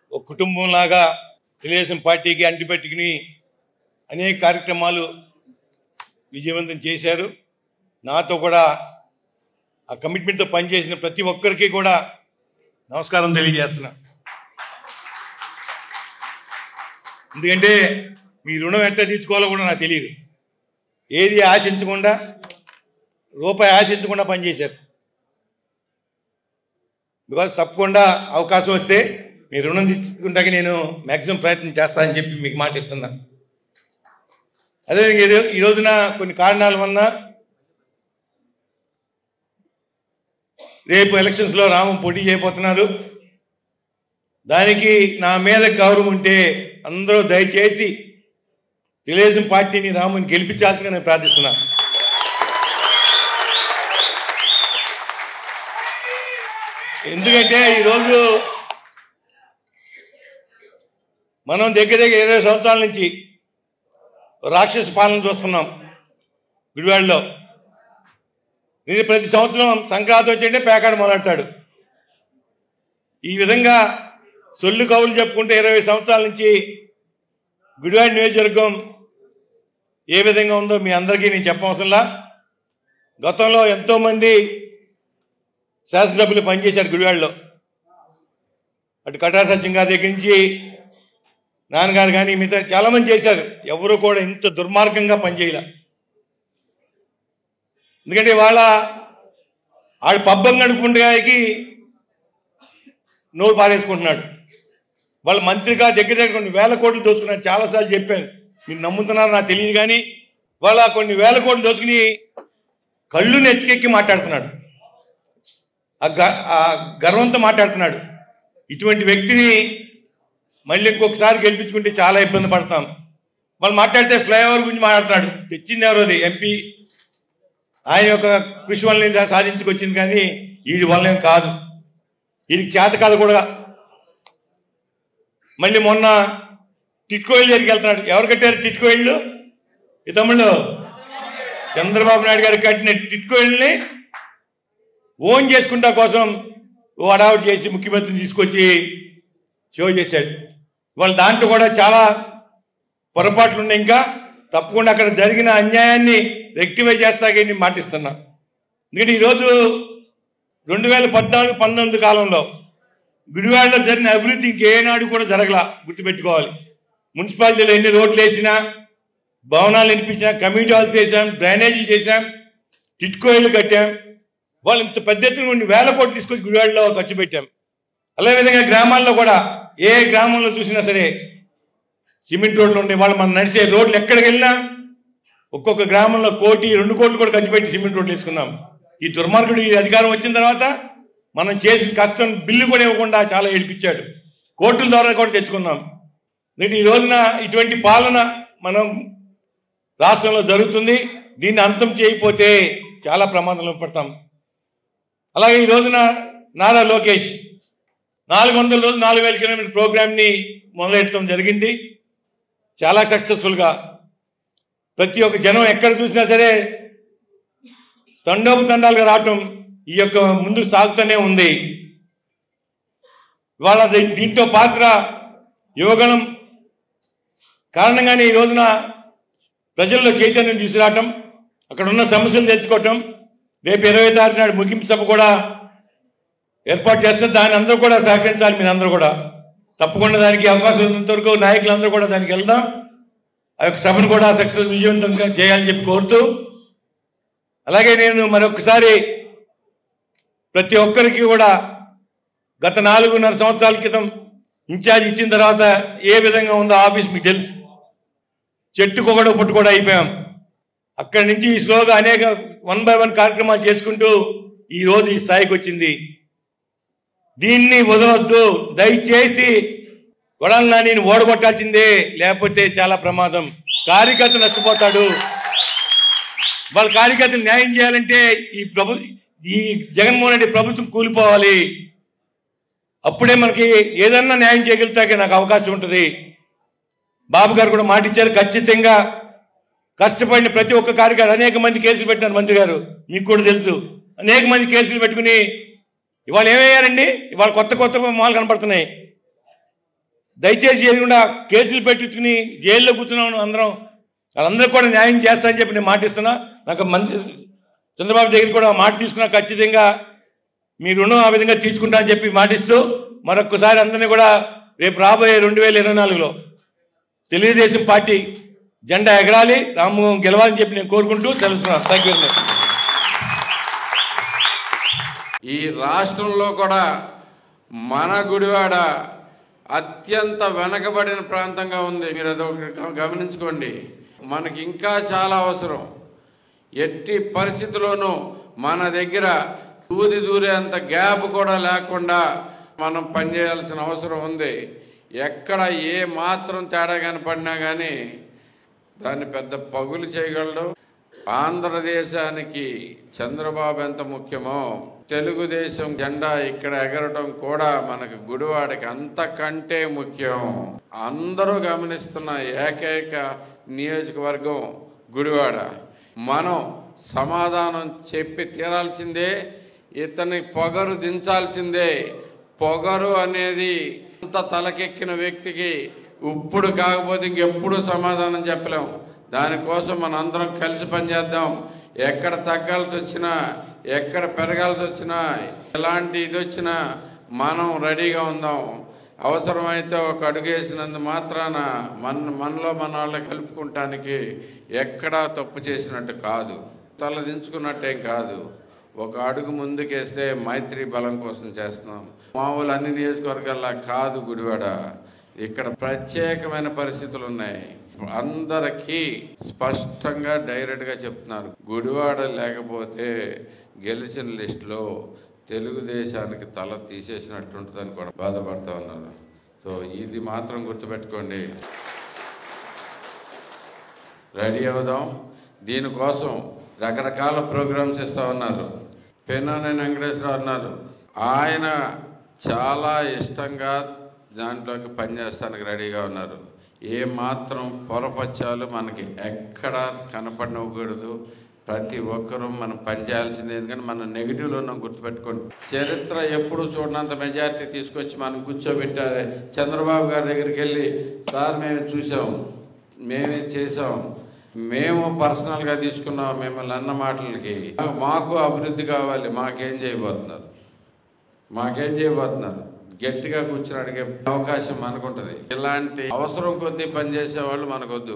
ఒక కుటుంబంలాగా తెలుగుదేశం పార్టీకి అంటిపెట్టుకుని అనేక కార్యక్రమాలు విజయవంతం చేశారు. నాతో కూడా ఆ కమిట్మెంట్తో పనిచేసిన ప్రతి ఒక్కరికి కూడా నమస్కారం తెలియజేస్తున్నా. ఎందుకంటే మీ రుణం ఎట్లా తీర్చుకోవాలో కూడా నాకు తెలియదు. ఏది ఆశించకుండా, రూపాయి ఆశించకుండా పనిచేశారు. బికాజ్ తప్పకుండా అవకాశం వస్తే మీ రుణం తీసుకుంటాక నేను మ్యాక్సిమం ప్రయత్నం చేస్తానని చెప్పి మీకు మాట ఇస్తున్నా. అదే ఈ రోజున కొన్ని కారణాల వలన రేపు ఎలక్షన్స్లో రాము పోటీ చేయబోతున్నారు. దానికి నా మీద గౌరవం ఉంటే అందరూ దయచేసి తెలుగుదేశం పార్టీని రాముని గెలిపించాల్సిందిగా నేను ప్రార్థిస్తున్నా. ఎందుకంటే ఈరోజు మనం దగ్గర 20 సంవత్సరాల నుంచి రాక్షస పాలన చూస్తున్నాం గుడివాడలో. నేను ప్రతి సంవత్సరం సంక్రాంతి వచ్చింటే పేకాడ మొదలెడతాడు. ఈ విధంగా సొల్లు కవులు చెప్పుకుంటే 20 సంవత్సరాల నుంచి గుడివాడ నియోజకవర్గం ఏ విధంగా ఉందో మీ అందరికీ నేను చెప్పవసరంలా. గతంలో ఎంతోమంది శాసనసభ్యులు పనిచేశారు గుడివాడలో. అటు కటార సత్యం గారి దగ్గర నుంచి నాన్నగారు కానీ మిగతా చాలామంది చేశారు. ఎవరు కూడా ఇంత దుర్మార్గంగా పనిచేయాల. ఎందుకంటే ఆడు పబ్బం గడుపుకుంటాకి నోరు పారేసుకుంటున్నాడు. వాళ్ళ మంత్రిగా దగ్గర కొన్ని వేల కోట్లు దోచుకున్నారు. చాలాసార్లు చెప్పాను, మీరు నమ్ముతున్నారో నాకు తెలియదు. కానీ వాళ్ళ కొన్ని వేల కోట్లు దోచుకుని కళ్ళు నెత్తికెక్కి మాట్లాడుతున్నాడు. ఆ గర్వంతో మాట్లాడుతున్నాడు. ఇటువంటి వ్యక్తిని మళ్ళీ ఇంకొకసారి గెలిపించుకుంటే చాలా ఇబ్బంది పడతాం. వాళ్ళు మాట్లాడితే ఫ్లైఓవర్ గురించి మాట్లాడుతున్నాడు. తెచ్చింది ఎవరో అది ఎంపీ, ఆయన యొక్క కృషి వల్ల సాధించుకొచ్చింది. కానీ వీడి వల్ల కాదు, వీడికి చేత కాదు కూడా. మళ్ళీ మొన్న టిట్కో ఇళ్ళు దగ్గరికి వెళ్తున్నాడు. ఎవరు కట్టారు టిట్కో ఇళ్ళు? ఈ తమ్ముళ్ళు చంద్రబాబు నాయుడు గారు కట్టిన టిట్కో ఇళ్ళని ఓన్ చేసుకుంటా కోసం అడావుట్ చేసి ముఖ్యమంత్రిని తీసుకొచ్చి షో చేశాడు. వాళ్ళు దాంట్లో కూడా చాలా పొరపాట్లు ఉన్నాయి. ఇంకా తప్పకుండా అక్కడ జరిగిన అన్యాయాన్ని రెక్టిఫై చేస్తాకే నేను మాటిస్తున్నా. ఎందుకంటే ఈరోజు 2014-19 కాలంలో గుడివాడలో జరిగిన అభివృద్ధి ఇంకేనాడు కూడా జరగలా. గుర్తుపెట్టుకోవాలి. మున్సిపాలిటీలో ఎన్ని రోడ్లు వేసినా, భవనాలు నిర్మించాం, కమ్యూనిటీ హాల్స్ చేశాం, డ్రైనేజీలు చేశాం, టిట్కో ఇళ్ళు కట్టాం. వాళ్ళు ఇంత పెద్ద ఎత్తున కొన్ని వేల కోట్లు తీసుకొచ్చి గుడివాడలో ఖర్చు పెట్టాం. అదేవిధంగా గ్రామాల్లో కూడా ఏ గ్రామంలో చూసినా సరే సిమెంట్ రోడ్లు ఉండే వాళ్ళు మనం నడిచే రోడ్లు ఎక్కడికి వెళ్ళినా ఒక్కొక్క గ్రామంలో 1 కోటి 2 కోట్లు కూడా ఖర్చు పెట్టి సిమెంట్ రోడ్లు వేసుకున్నాం. ఈ దుర్మార్గుడు ఈ అధికారం వచ్చిన తర్వాత మనం చేసిన కష్టం బిల్లు కూడా ఇవ్వకుండా చాలా ఏడిపించాడు. కోర్టుల ద్వారా కూడా తెచ్చుకున్నాం. నేటి ఈ రోజున ఇటువంటి పాలన మనం రాష్ట్రంలో జరుగుతుంది. దీన్ని అంతం చేయకపోతే చాలా ప్రమాదంలో పడతాం. అలాగే ఈ రోజున నారా లోకేష్ 400 రోజులు 4000 కిలోమీటర్ ప్రోగ్రామ్ని మొదలెట్టడం జరిగింది. చాలా సక్సెస్ఫుల్గా ప్రతి ఒక్క జనం ఎక్కడ చూసినా సరే తండోపతండాలుగా రావటం ఈ యొక్క ముందు సాగుతూనే ఉంది. ఇవాళ దీంట్లో పాత్ర యువగణం కారణంగానే ఈ రోజున ప్రజల్లో చైతన్యం తీసుకురావటం, అక్కడ ఉన్న సమస్యలు తెచ్చుకోవటం. రేపు 20వ తారీఖు నాడు ముగింపు సభ కూడా ఏర్పాటు చేస్తారు. దాన్ని అందరూ కూడా సహకరించాలి. మీరు అందరూ కూడా తప్పకుండా దానికి అవకాశం ఉన్నంత వరకు నాయకులందరూ కూడా దానికి వెళ్దాం. ఆ యొక్క సభను కూడా సక్సెస్ విజయవంతంగా చేయాలని చెప్పి కోరుతూ, అలాగే నేను మరొకసారి ప్రతి ఒక్కరికి కూడా గత 4.5 సంవత్సరాల క్రితం ఇన్ఛార్జ్ ఇచ్చిన తర్వాత ఏ విధంగా ఉందో ఆఫీస్ మీకు తెలుసు. చెట్టుకొకడు పుట్టు కూడా అయిపోయాం. అక్కడి నుంచి స్లోగా అనేక 1 by 1 కార్యక్రమాలు చేసుకుంటూ ఈ రోజు ఈ స్థాయికి వచ్చింది. దీన్ని వదలొద్దు. దయచేసి కొడాలి నానిని ఓడగొట్టాల్సిందే, లేకపోతే చాలా ప్రమాదం. కార్యకర్త నష్టపోతాడు. వాళ్ళ కార్యకర్తలు న్యాయం చేయాలంటే ఈ జగన్మోహన్ రెడ్డి ప్రభుత్వం కూలిపోవాలి. అప్పుడే మనకి ఏదన్నా న్యాయం చేయగలుగుతాకే నాకు అవకాశం ఉంటుంది. బాబు గారు కూడా మాట ఇచ్చారు. ఖచ్చితంగా కష్టపడిన ప్రతి ఒక్క కార్యకర్త, అనేక మంది కేసులు పెట్టినారు మంత్రి గారు, మీకు కూడా తెలుసు. అనేక మంది కేసులు పెట్టుకుని ఇవాళ ఏమయ్యారండి? ఇవాళ కొత్త మాలు కనపడుతున్నాయి. దయచేసి ఎదుగుండా కేసులు పెట్టించుకుని జైల్లో కూర్చున్నాను అందరం, వాళ్ళందరూ కూడా న్యాయం చేస్తానని చెప్పి నేను మాటిస్తున్నా. నాకు మంత్రి చంద్రబాబు దగ్గర కూడా మాట తీసుకున్నా, ఖచ్చితంగా మీ రుణం ఆ విధంగా తీసుకుంటా అని చెప్పి మాటిస్తూ మరొక్కసారి అందరినీ కూడా రేపు రాబోయే 2024లో తెలుగుదేశం పార్టీ జెండా ఎగరాలి, రామ్మోహన్ గెలవాలని చెప్పి నేను కోరుకుంటూ తెలుస్తున్నాను. Thank you very much. ఈ రాష్ట్రంలో కూడా మన గుడివాడ అత్యంత వెనకబడిన ప్రాంతంగా ఉంది. మీరు అదొకటి గమనించుకోండి. మనకి ఇంకా చాలా అవసరం. ఎట్టి పరిస్థితుల్లోనూ మన దగ్గర దూరేంత గ్యాప్ కూడా లేకుండా మనం పనిచేయాల్సిన అవసరం ఉంది. ఎక్కడ ఏ మాత్రం తేడా కనపడినా కానీ దాన్ని పెద్ద పగులు చేయగలడు. ఆంధ్రదేశానికి చంద్రబాబు ఎంత ముఖ్యమో తెలుగుదేశం జెండా ఇక్కడ ఎగరటం కూడా మనకు గుడివాడకి అంతకంటే ముఖ్యం. అందరూ గమనిస్తున్న ఏకైక నియోజకవర్గం గుడివాడ. మనం సమాధానం చెప్పి తీరాల్సిందే, ఇతని పొగరు దించాల్సిందే. పొగరు అనేది అంత తలకెక్కిన వ్యక్తికి ఇప్పుడు కాకపోతే ఇంకెప్పుడు సమాధానం చెప్పలేం. దానికోసం మన అందరం కలిసి పనిచేద్దాం. ఎక్కడ తగ్గాల్సి వచ్చినా, ఎక్కడ పెరగాల్సి వచ్చినా, ఎలాంటి ఇది వచ్చినా మనం రెడీగా ఉందాం. అవసరమైతే ఒక అడుగు వేసినందు మాత్రాన మనలో మన వాళ్ళని కలుపుకుంటానికి ఎక్కడా తప్పు చేసినట్టు కాదు, తల దించుకున్నట్టేం కాదు. ఒక అడుగు ముందుకేస్తే మైత్రి బలం కోసం చేస్తున్నాం. మామూలు అన్ని నియోజకవర్గాల్లో కాదు గుడివాడ. ఇక్కడ ప్రత్యేకమైన పరిస్థితులు ఉన్నాయి. అందరికీ స్పష్టంగా డైరెక్ట్గా చెప్తున్నారు, గుడివాడ లేకపోతే గెలిచిన లిస్టులో తెలుగుదేశానికి తల తీసేసినట్టుంటుందని కూడా బాధపడుతూ ఉన్నారు. సో ఇది మాత్రం గుర్తుపెట్టుకోండి. రెడీ అవుదాం. దీనికోసం రకరకాల ప్రోగ్రామ్స్ ఇస్తూ ఉన్నారు. పెన్ననేని వెంకటేశ్వరరావు అన్నారు, ఆయన చాలా ఇష్టంగా దాంట్లోకి పనిచేస్తానికి రెడీగా ఉన్నారు. ఏ మాత్రం పొరపచ్చాలు మనకి ఎక్కడ కనపడనివ్వకూడదు. ప్రతి ఒక్కరూ మనం పనిచేయాల్సింది. ఎందుకంటే మనం నెగిటివ్లో ఉన్నాం, గుర్తుపెట్టుకోండి. చరిత్ర ఎప్పుడు చూడనంత మెజార్టీ తీసుకొచ్చి మనం కూర్చోబెట్టారు. చంద్రబాబు గారి దగ్గరికి వెళ్ళి, సార్ మేము చూసాం, మేమే చేసాం, మేము పర్సనల్గా తీసుకున్నాం మిమ్మల్ని అన్న మాటలకి, మాకు అభివృద్ధి కావాలి, మాకేం చేయబోతున్నారు గట్టిగా కూర్చొని అడిగే అవకాశం మనకుంటుంది. ఇలాంటి అవసరం కొద్దీ పనిచేసేవాళ్ళు మనకొద్దు.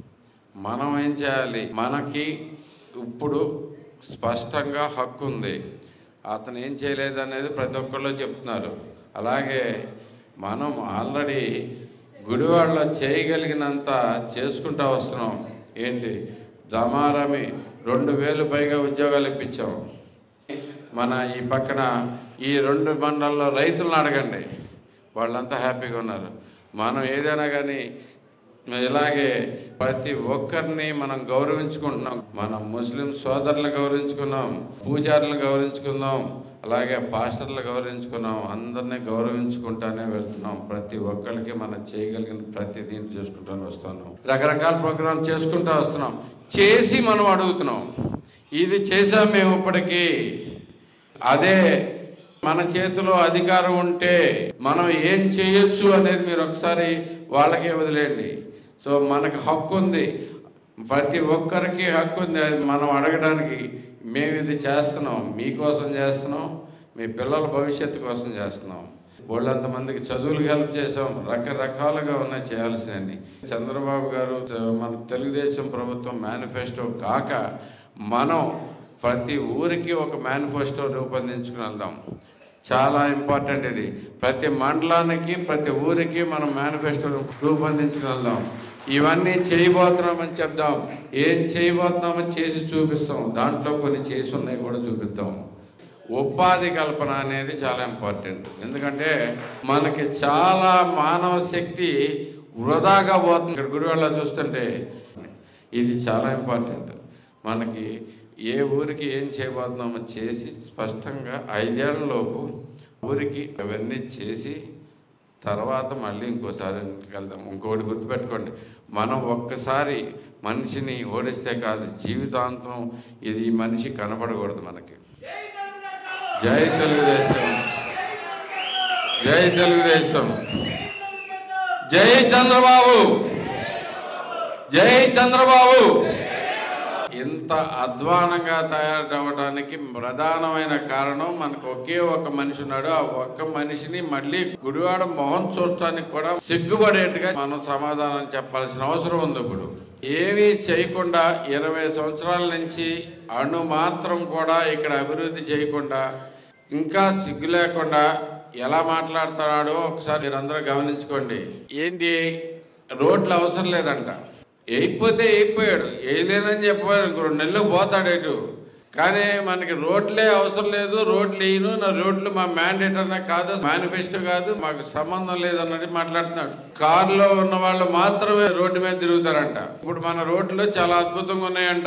మనం ఏం చేయాలి? మనకి ఇప్పుడు స్పష్టంగా హక్కు ఉంది. అతను ఏం చేయలేదనేది ప్రతి ఒక్కళ్ళు చెప్తున్నారు. అలాగే మనం ఆల్రెడీ గుడివాడలో చేయగలిగినంత చేసుకుంటూ వస్తున్నాం. ఏంటి, దమారమి 2000 పైగా ఉద్యోగాలు ఇప్పించాం. మన ఈ పక్కన ఈ 2 మండలాల్లో రైతులను అడగండి, వాళ్ళంతా హ్యాపీగా ఉన్నారు. మనం ఏదైనా కానీ ఇలాగే ప్రతి ఒక్కరిని మనం గౌరవించుకుంటున్నాం. మనం ముస్లిం సోదరులను గౌరవించుకున్నాం, పూజారులను గౌరవించుకున్నాం, అలాగే పాస్టర్లు గౌరవించుకున్నాం. అందరినీ గౌరవించుకుంటానే వెళ్తున్నాం. ప్రతి ఒక్కరికి మనం చేయగలిగిన ప్రతి దీన్ని చేసుకుంటానే వస్తున్నాం. రకరకాల ప్రోగ్రాం చేసుకుంటూ వస్తున్నాం. చేసి మనం అడుగుతున్నాం, ఇది చేసాం మేము ఇప్పటికీ. అదే మన చేతిలో అధికారం ఉంటే మనం ఏం చేయొచ్చు అనేది మీరు ఒకసారి వాళ్ళకే వదిలేయండి. సో మనకు హక్కు ఉంది, ప్రతి ఒక్కరికి హక్కు ఉంది. మనం అడగడానికి మేము ఇది చేస్తున్నాం, మీకోసం చేస్తున్నాం, మీ పిల్లల భవిష్యత్తు కోసం చేస్తున్నాం. వాళ్ళంతమందికి చదువులకు హెల్ప్ చేసాం. రకరకాలుగా ఉన్నాయి చేయాల్సినవి. చంద్రబాబు గారు మన తెలుగుదేశం ప్రభుత్వం మేనిఫెస్టో కాక మనం ప్రతి ఊరికి ఒక మేనిఫెస్టో రూపొందించుకుని వెళ్దాం. చాలా ఇంపార్టెంట్ ఇది. ప్రతి మండలానికి ప్రతి ఊరికి మనం మేనిఫెస్టో రూపొందించుకుని వెళ్దాం. ఇవన్నీ చేయబోతున్నామని చెప్దాం. ఏం చేయబోతున్నామో చేసి చూపిస్తాం. దాంట్లో కొన్ని చేసి ఉన్నాయి కూడా చూపిస్తాం. ఉపాధి కల్పన అనేది చాలా ఇంపార్టెంట్. ఎందుకంటే మనకి చాలా మానవ శక్తి వృధాగా పోతుంది. ఇక్కడ గుడివాడలో చూస్తుంటే ఇది చాలా ఇంపార్టెంట్. మనకి ఏ ఊరికి ఏం చేయబోతున్నామో చేసి స్పష్టంగా 5 ఏళ్లలోపు ఊరికి అవన్నీ చేసి తర్వాత మళ్ళీ ఇంకోసారి వెళ్దాం. ఇంకోటి గుర్తుపెట్టుకోండి, మనం ఒక్కసారి మనిషిని ఓడిస్తే కాదు, జీవితాంతం ఇది మనిషి కనపడకూడదు మనకి. జై తెలుగుదేశం, జై తెలుగుదేశం. జై చంద్రబాబు, జై చంద్రబాబు. ఇంత అధ్వానంగా తయారవడానికి ప్రధానమైన కారణం మనకు ఒకే ఒక మనిషి ఉన్నాడు. ఆ ఒక్క మనిషిని మళ్ళీ గుడివాడ మొహం చూడటానికి కూడా సిగ్గుపడేట్టుగా మనం సమాధానం చెప్పాల్సిన అవసరం ఉంది. ఇప్పుడు ఏమీ చేయకుండా 20 సంవత్సరాల నుంచి అణు మాత్రం కూడా ఇక్కడ అభివృద్ధి చేయకుండా ఇంకా సిగ్గు లేకుండా ఎలా మాట్లాడుతున్నాడో ఒకసారి మీరందరూ గమనించుకోండి. ఏంటి, రోడ్లు అవసరం లేదంట, వేయిపోతే వేయిపోయాడు, వేయలేదని చెప్పాడు, ఇంకో 2 నెలలు పోతాడు ఎటు. కానీ మనకి రోడ్లే అవసరం లేదు, రోడ్లు వేయను, నా రోడ్లు మా మ్యాండేట్ అన్నా కాదు, మేనిఫెస్టో కాదు, మాకు సంబంధం లేదన్నది మాట్లాడుతున్నాడు. కారులో ఉన్న వాళ్ళు మాత్రమే రోడ్డు మీద తిరుగుతారంట. ఇప్పుడు మన రోడ్లు చాలా అద్భుతంగా ఉన్నాయంట.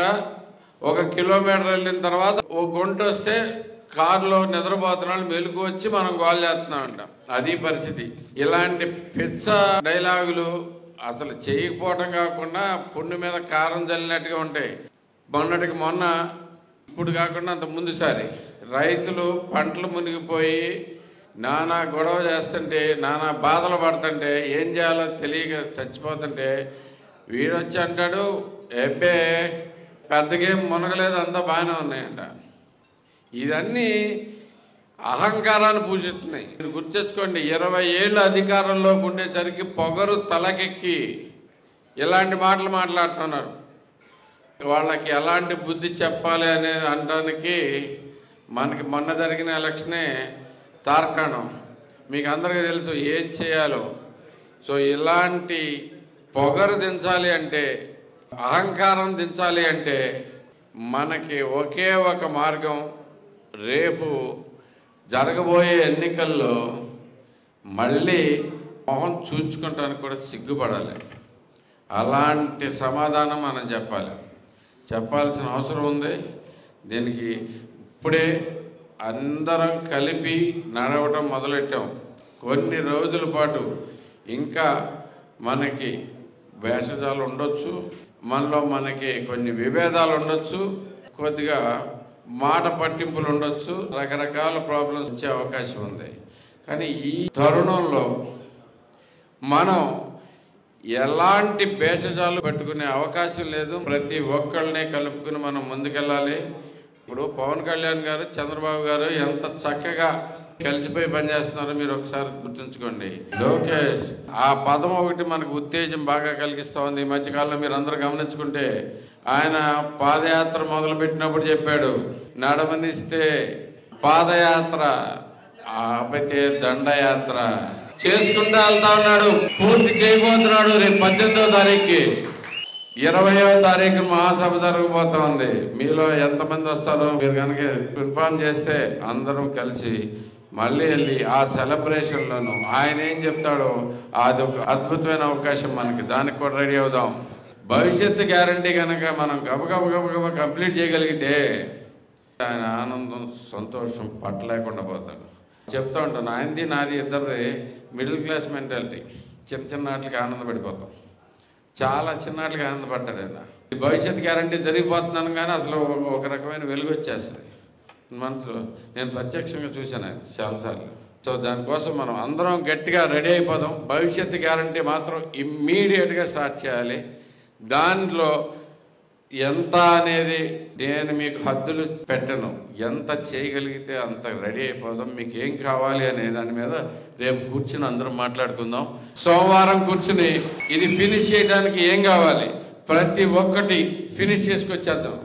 1 కిలోమీటర్ వెళ్ళిన తర్వాత ఒక గుంట వస్తే కారులో నిద్రపోతున్నాడు, మెలుగు వచ్చి మనం గోల్ చేస్తున్నామంట. అది పరిస్థితి. ఇలాంటి పిచ్చ డైలాగులు అసలు చేయకపోవటం కాకుండా పుండు మీద కారం చల్లినట్టుగా ఉంటాయి. మొన్నటికి మొన్న, ఇప్పుడు కాకుండా అంత ముందుసారి రైతులు పంటలు మునిగిపోయి నానా గొడవ చేస్తుంటే, నానా బాధలు పడుతుంటే, ఏం చేయాలో తెలియక చచ్చిపోతుంటే వీడొచ్చి అంటాడు, ఎబ్బే పెద్దగేం మునగలేదు, అంతా బాగానే ఉన్నాయంట. ఇదన్నీ అహంకారాన్ని పూజిస్తున్నాయి. మీరు గుర్తించుకోండి, 20 ఏళ్ళు అధికారంలోకి ఉండేసరికి పొగరు తలకెక్కి ఇలాంటి మాటలు మాట్లాడుతున్నారు. వాళ్ళకి ఎలాంటి బుద్ధి చెప్పాలి అనేది అనడానికి మనకి మొన్న జరిగిన ఎలక్షనే తార్కాణం. మీకు అందరికీ తెలుసు ఏం చేయాలో. సో ఇలాంటి పొగరు దించాలి అంటే, అహంకారం దించాలి అంటే మనకి ఒకే ఒక మార్గం. రేపు జరగబోయే ఎన్నికల్లో మళ్ళీ మొహం చూచుకుంటానికి కూడా సిగ్గుపడాలి. అలాంటి సమాధానం మనం చెప్పాల్సిన అవసరం ఉంది. దీనికి ఇప్పుడే అందరం కలిపి నడవటం మొదలెట్టాం. కొన్ని రోజుల పాటు ఇంకా మనకి భేషజాలు ఉండొచ్చు, మనలో మనకి కొన్ని విభేదాలు ఉండొచ్చు, కొద్దిగా మాట పట్టింపులు ఉండొచ్చు, రకరకాల ప్రాబ్లమ్స్ వచ్చే అవకాశం ఉంది. కానీ ఈ తరుణంలో మనం ఎలాంటి భేషజాలు పెట్టుకునే అవకాశం లేదు. ప్రతి ఒక్కళ్ళని కలుపుకుని మనం ముందుకెళ్ళాలి. ఇప్పుడు పవన్ కళ్యాణ్ గారు, చంద్రబాబు గారు ఎంత చక్కగా కలిసిపోయి పనిచేస్తున్నారో మీరు ఒకసారి గుర్తుంచుకోండి. లోకేష్, ఆ పదం ఒకటి మనకు ఉత్తేజం బాగా కలిగిస్తూ ఉంది. ఈ మధ్యకాలంలో మీరు అందరూ గమనించుకుంటే ఆయన పాదయాత్ర మొదలుపెట్టినప్పుడు చెప్పాడు, నడవనిస్తే పాదయాత్ర, ఆపితే దండయాత్ర చేసుకుంటూ వెళ్తా ఉన్నాడు. పూర్తి చేయబోతున్నాడు. రేపు 18వ తారీఖుకి, 20వ తారీఖు మహాసభ జరగబోతా ఉంది. మీలో ఎంతమంది వస్తారో మీరు కనుక ఇన్ఫార్మ్ చేస్తే అందరం కలిసి మళ్ళీ వెళ్ళి ఆ సెలబ్రేషన్లోనూ ఆయన ఏం చెప్తాడో అది ఒక అద్భుతమైన అవకాశం మనకి. దానికి కూడా రెడీ అవుదాం. భవిష్యత్తు గ్యారంటీ కనుక మనం గబగబ కంప్లీట్ చేయగలిగితే ఆయన ఆనందం, సంతోషం పట్టలేకుండా పోతాడు. చెప్తా ఉంటాను, ఆయనది నాది ఇద్దరిది మిడిల్ క్లాస్ మెంటాలిటీ. చిన్న వాటికి ఆనందపడిపోతాం, చాలా చిన్నవాటికి ఆనందపడతాడు ఆయన. భవిష్యత్ గ్యారంటీ జరిగిపోతున్నాను కానీ అసలు ఒక రకమైన వెలుగు వచ్చేస్తుంది మనసులో. నేను ప్రత్యక్షంగా చూశాను ఆయన చాలాసార్లు. సో దానికోసం మనం అందరం గట్టిగా రెడీ అయిపోదాం. భవిష్యత్తు గ్యారంటీ మాత్రం ఇమ్మీడియట్గా స్టార్ట్ చేయాలి. దాంట్లో ఎంత అనేది నేను మీకు హద్దులు పెట్టను. ఎంత చేయగలిగితే అంత రెడీ అయిపోదాం. మీకు ఏం కావాలి అనే దాని మీద రేపు కూర్చుని అందరం మాట్లాడుకుందాం. సోమవారం కూర్చుని ఇది ఫినిష్ చేయడానికి ఏం కావాలి ప్రతి ఒక్కటి ఫినిష్ చేసుకొచ్చేద్దాం.